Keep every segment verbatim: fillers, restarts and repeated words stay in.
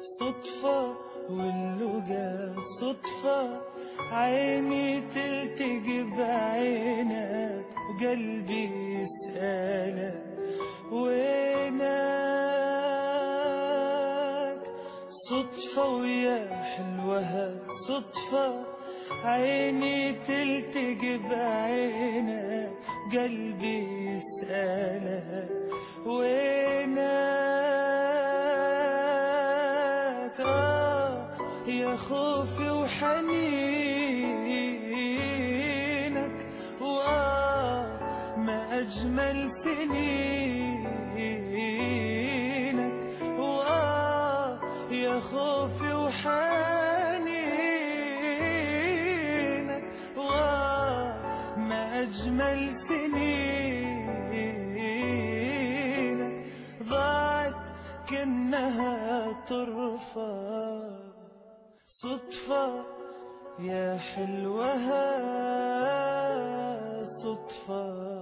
صدفة واللقا صدفة، عيني تلتقي بعينك وقلبي يسألك وينك. صدفة ويا حلوها صدفة، عيني تلتقي بعينك قلبي يسألك وينك. آه يا خوفي وحنينك، وآه ما أجمل سنينك، وآه يا خوفي وحنينك، وآه ما أجمل سنينك. ضاعت كأنها طرفة صدفة يا حلوها صدفة.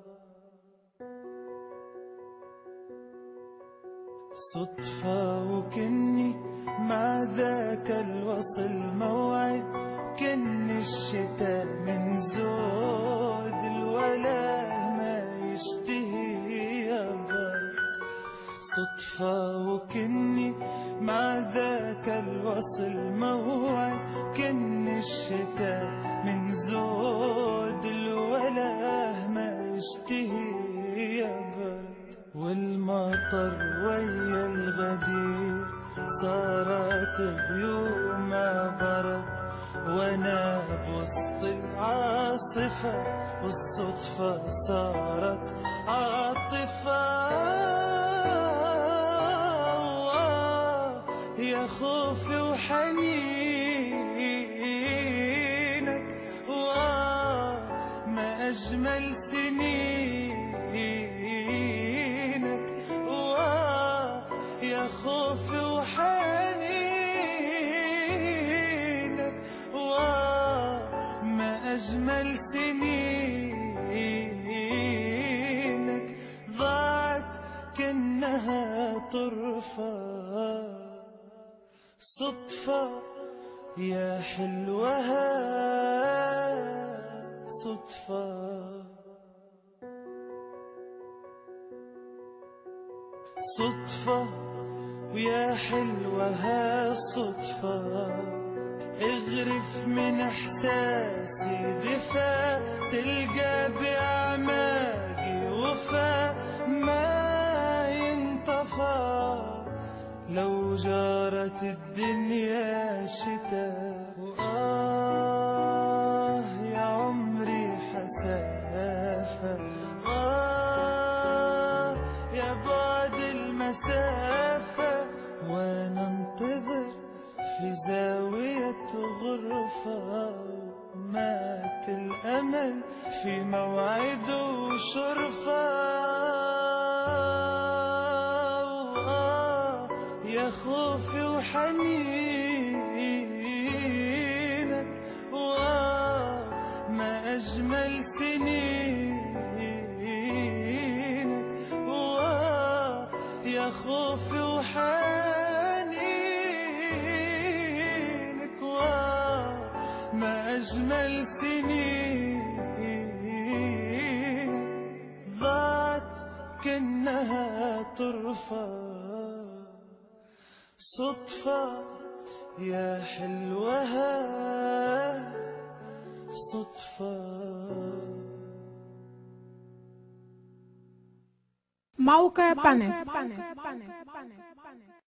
صدفة وكني مع ذاك الوصل موعد، كن الشتاء من زود الوله ما يشتهي أبد. صدفة وكني مع ذاك الوصل موعد، كن الشتاء من زود الوله ما يشتهي أبد. والمطر ويا الغدير صارت بيومه برد، وانا بوسط العاصفة والصدفة صارت عاطفة. يا خوفي وحنينك، وآه ما أجمل سنينك، وآه يا خوفي وحنينك، وآه ما أجمل سنينك. ضاعت كأنها طرفة صدفة يا حلوها صدفة. صدفة ويا حلوها صدفة، اغرف من احساسي دفا، تلقى باعماقي وفا ما ينطفى. لو جارت الدنيا شتاء، وآه يا عمري حسافة، آه يا بعد المسافة، وانا انتظر في زاوية غرفة. مات الأمل في موعد وشرفة. يا خوفي وحنينك، وآه ما أجمل سنينك، وآه يا خوفي وحنينك، وآه ما أجمل سنينك. ضاعت كأنها طرفة صدفة يا حلوها صدفة. موقع بانك.